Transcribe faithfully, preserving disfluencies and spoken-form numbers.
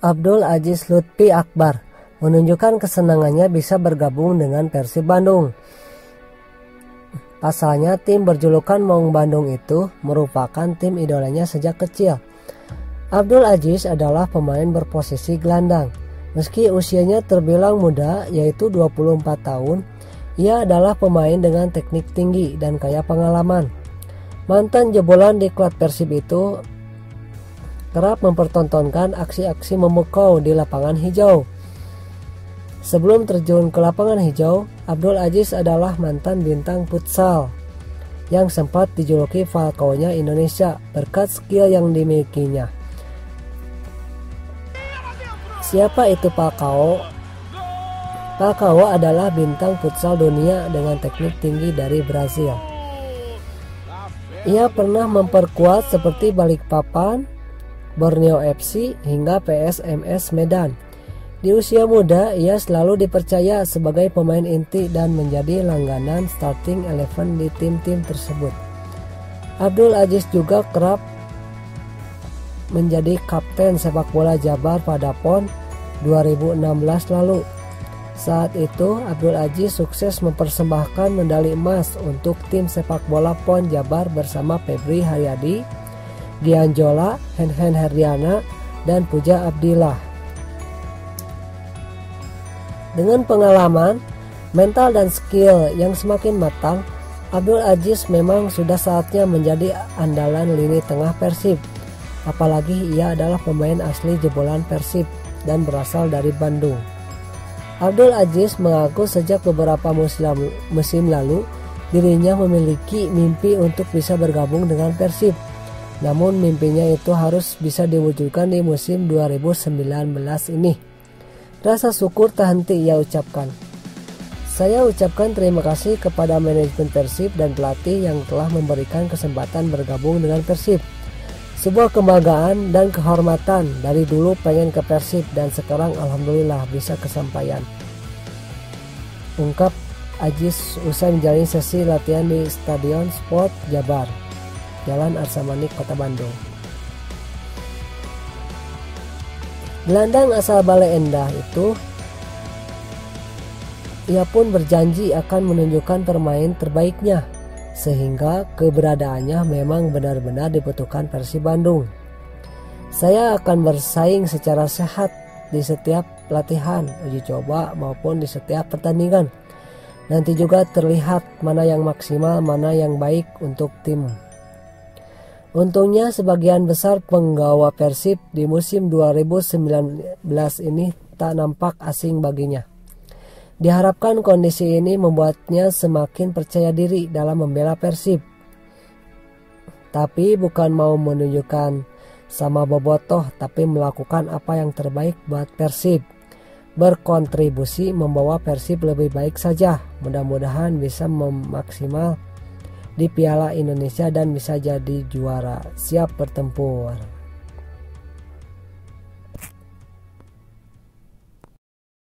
Abdul Aziz Lutfi Akbar menunjukkan kesenangannya bisa bergabung dengan Persib Bandung. Pasalnya tim berjulukan Maung Bandung itu merupakan tim idolanya sejak kecil. Abdul Aziz adalah pemain berposisi gelandang. Meski usianya terbilang muda yaitu dua puluh empat tahun, ia adalah pemain dengan teknik tinggi dan kaya pengalaman. Mantan jebolan di klub Persib itu kerap mempertontonkan aksi-aksi memukau di lapangan hijau. Sebelum terjun ke lapangan hijau, Abdul Aziz adalah mantan bintang futsal yang sempat dijuluki Falcao-nya Indonesia berkat skill yang dimilikinya. Siapa itu Falcao? Falcao adalah bintang futsal dunia dengan teknik tinggi dari Brazil. Ia pernah memperkuat seperti Balikpapan, Borneo F C hingga P S M S Medan. Di usia muda, ia selalu dipercaya sebagai pemain inti dan menjadi langganan starting eleven di tim-tim tersebut. Abdul Aziz juga kerap menjadi kapten sepak bola Jabar pada PON dua ribu enam belas lalu. Saat itu, Abdul Aziz sukses mempersembahkan medali emas untuk tim sepak bola PON Jabar bersama Febri Haryadi, Gianjola, Hen-Hen Herdiana, dan Puja Abdillah. Dengan pengalaman, mental dan skill yang semakin matang, Abdul Aziz memang sudah saatnya menjadi andalan lini tengah Persib. Apalagi ia adalah pemain asli jebolan Persib dan berasal dari Bandung. Abdul Aziz mengaku sejak beberapa musim lalu dirinya memiliki mimpi untuk bisa bergabung dengan Persib. Namun mimpinya itu harus bisa diwujudkan di musim dua ribu sembilan belas ini. Rasa syukur tak henti ia ucapkan. Saya ucapkan terima kasih kepada manajemen Persib dan pelatih yang telah memberikan kesempatan bergabung dengan Persib. Sebuah kebanggaan dan kehormatan, dari dulu pengen ke Persib dan sekarang alhamdulillah bisa kesampaian. Ungkap Aziz usai menjalani sesi latihan di Stadion Sport Jabar, Jalan Arsamanik, Kota Bandung. Gelandang asal Bale Endah itu, ia pun berjanji akan menunjukkan permain terbaiknya, sehingga keberadaannya memang benar-benar dibutuhkan Persib Bandung. Saya akan bersaing secara sehat di setiap latihan, uji coba maupun di setiap pertandingan. Nanti juga terlihat mana yang maksimal, mana yang baik untuk tim. Untungnya sebagian besar penggawa Persib di musim dua ribu sembilan belas ini tak nampak asing baginya. Diharapkan kondisi ini membuatnya semakin percaya diri dalam membela Persib. Tapi bukan mau menunjukkan sama bobotoh, tapi melakukan apa yang terbaik buat Persib. Berkontribusi membawa Persib lebih baik saja. Mudah-mudahan bisa memaksimal di Piala Indonesia dan bisa jadi juara. Siap bertempur.